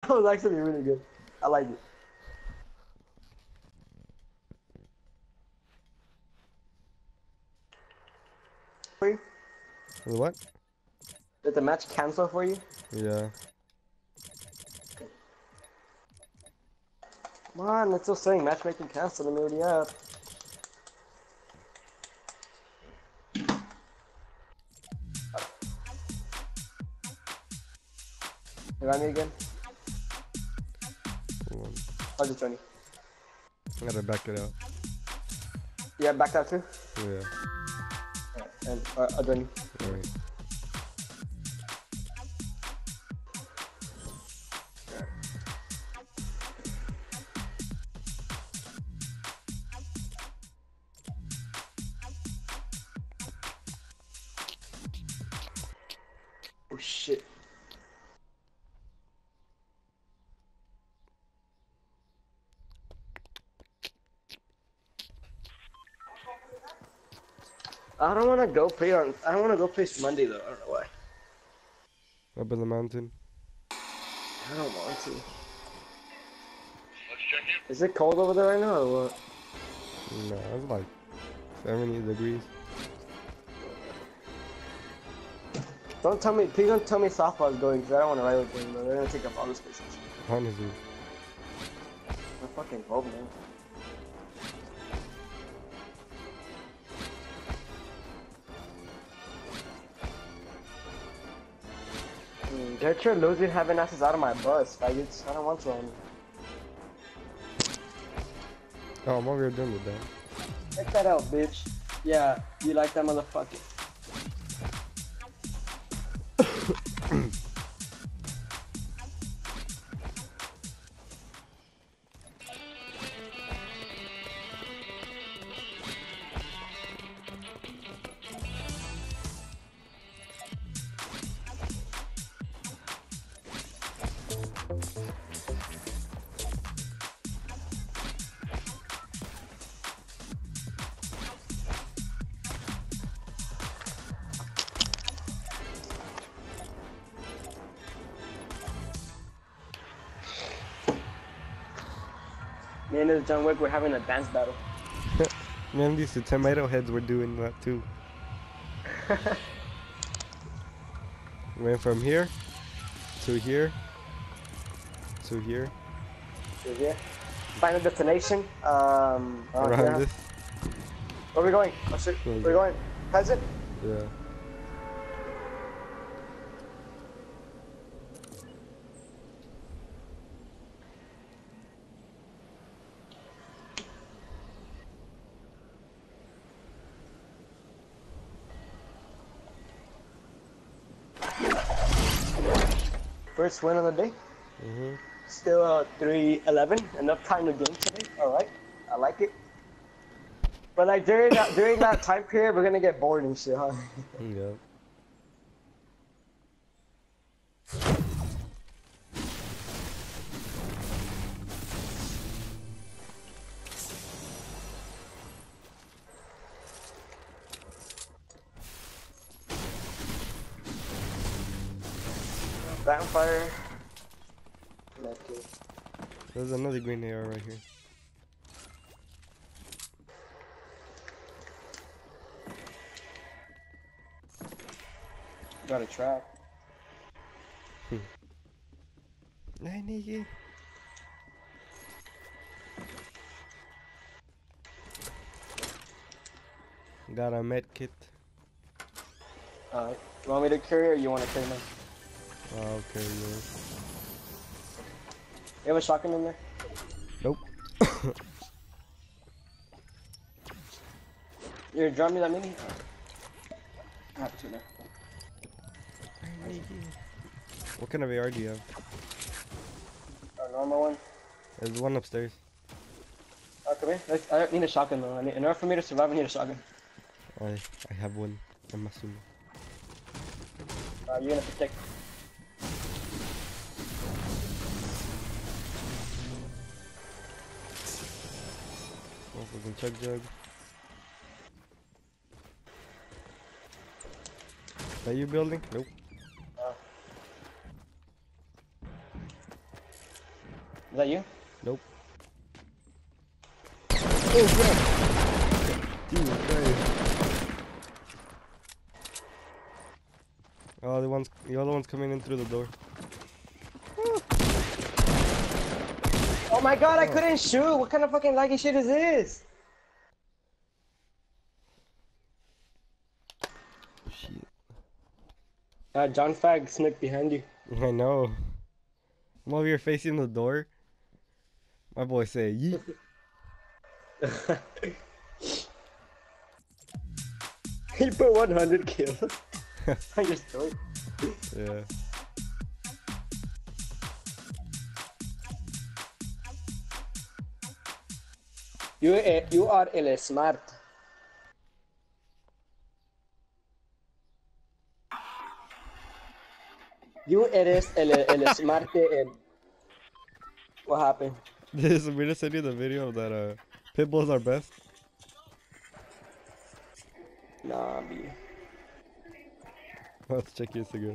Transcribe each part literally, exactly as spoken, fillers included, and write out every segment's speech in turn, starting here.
was actually really good. I like it. For you? What? Did the match cancel for you? Yeah. Come on, it's still saying matchmaking canceled in the app. You got me again? Hold on. I'll just join you. I gotta back it out. Yeah, back out too? Yeah. Alright, and uh, I'll join you. Alright. Oh shit. I don't wanna go play on I don't wanna go play Monday though, I don't know why. Up in the mountain. I don't want to. Is it cold over there right now or what? No, it's like seventy degrees. Don't tell me, please don't tell me softball is going because I don't want to ride with them, though. They're gonna take up all the spaces. Honestly. I fucking hope, man. Mm, get your losing having asses out of my bus, faggots. I don't want you on me. Oh, I'm over here doing with that. Check that out, bitch. Yeah, you like that motherfucker. Me and this John Wick were having a dance battle. Man, these tomato heads were doing that too. Went from here to here to here. To here. Final destination. Um. Uh, Around yeah. this. Where are we going? Oh shit. Yeah, We're yeah. going. Peasant. Yeah. First win of the day. Mhm. Still uh, three eleven. Enough time to game today. All right. I like it. But like during that during that time period, we're gonna get bored and shit, huh? Yeah. Vampire. Medkit. There's another green arrow right here. Got a trap. Hey, nigga. Got a med kit. Alright. You want me to carry or you want to carry mine? Oh, okay, yeah. You have a shotgun in there? Nope. You're drum me that mini? I have two now. What kind of A R do you have? A normal one. There's one upstairs. Oh, come here. Let's, I need a shotgun though. I need, in order for me to survive, I need a shotgun. I I have one. I'm assuming. Uh, you're gonna protect. Motherfucking chug jug. Are you building? Nope. Uh, Is that you? Nope. Oh, God. Jesus Christ. Oh, the one's, the other one's coming in through the door. Oh my god, I Oh. couldn't shoot! What kind of fucking laggy shit is this? Shit. Uh, John Fag snicked behind you. I know. I'm over here facing the door. My boy say, yeet. He put one hundred kills on your story. Yeah. You, eh, you are el smart. You eres el, el smart. El... What happened? This, we're gonna send you the video of that, uh, Pitbull's our best. Nah, B. Let's check your Instagram.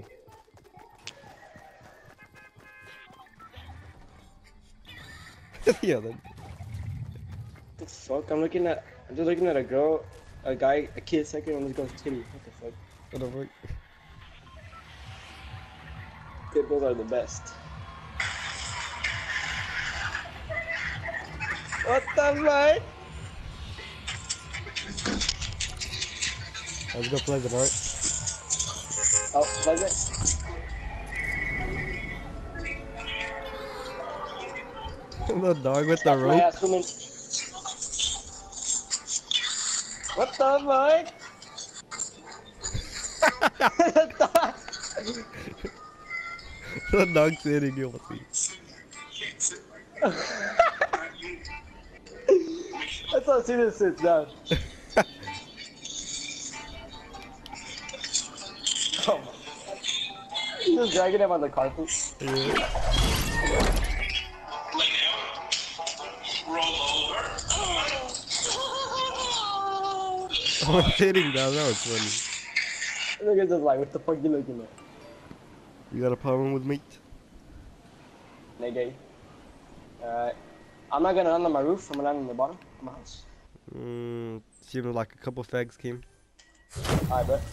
Yeah, then. What the fuck? I'm looking at. I'm just looking at a girl, a guy, a kid second on this girl's titty. What the fuck? What the fuck? Pitbulls are the best. What the fuck? Let's go play the art. Oh, was it? The dog with the That's my rope. ass woman. What the fuck? The dog sitting, you'll see. That's how soon as sits down. Oh my. He's just dragging him on the carpet. Yeah. Oh, sitting down, that was funny. Look at this like, what the fuck you looking at? You got a problem with meat? Nigga. Alright. I'm not gonna land on my roof, I'm gonna land on the bottom of my house. Mm, seems like a couple fags came. Alright, bro.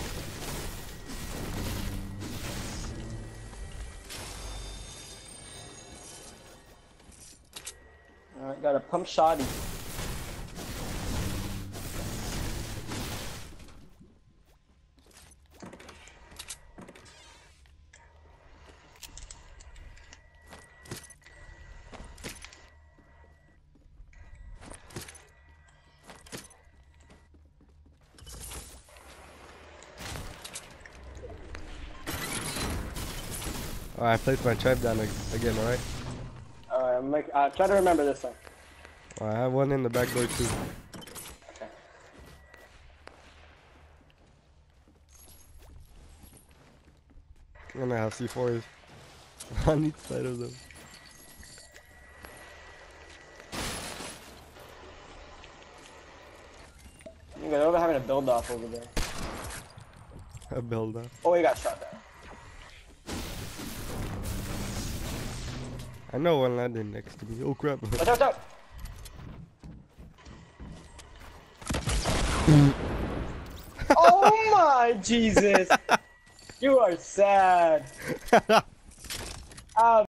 Alright, got a pump shotty. Alright, I placed my trap down ag- again, alright? Alright, I'm make, uh, try to remember this time. Alright, I have one in the back door too. Okay. I'm gonna have C fours on each side of them. You guys are having a build off over there. I build up. Oh, you got shot down. I know one landing next to me. Oh crap. Watch out, watch out! Oh my Jesus! You are sad. Ah,